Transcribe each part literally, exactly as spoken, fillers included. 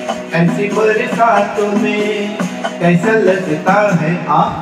ऐसी बरसातों में कैसा लगता है हाँ।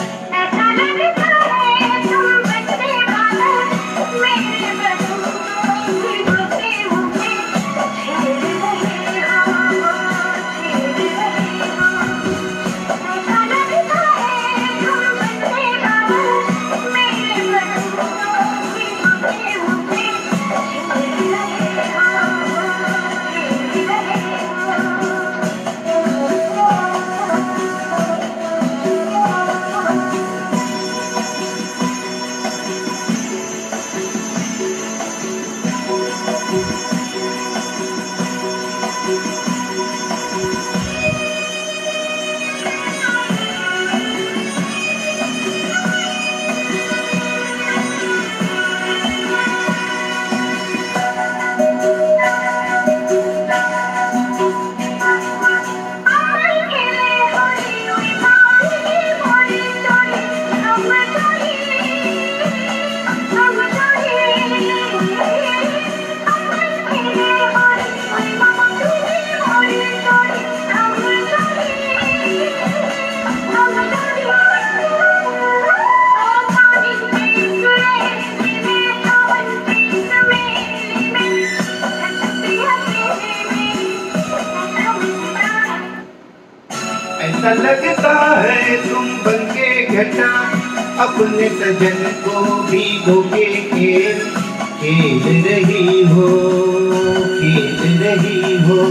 ऐसा लगता है तुम बनके घटा अपने सजन को भीगो के खेल खेल रही हो खेल रही हो।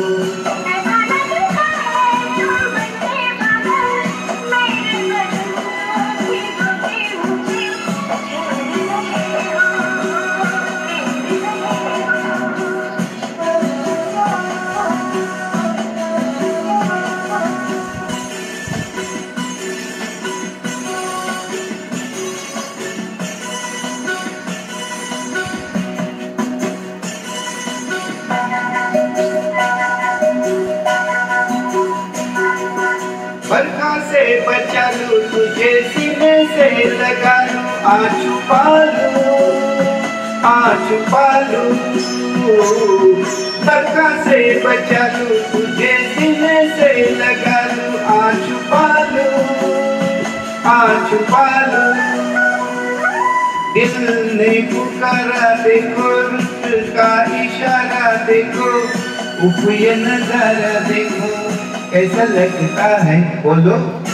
बरखा से बचा लूं तुझे सीने से लगा लूं आ छुपा लूं आ छुपा लूं। बरखा से बचा लूं तुझे सीने से लगा लूं आ छुपा लूं आ छुपा लूं। दिल ने पुकारा देखो रुत का इशारा देखो उफ ये नजारा देखो कैसा लगता है बोलो।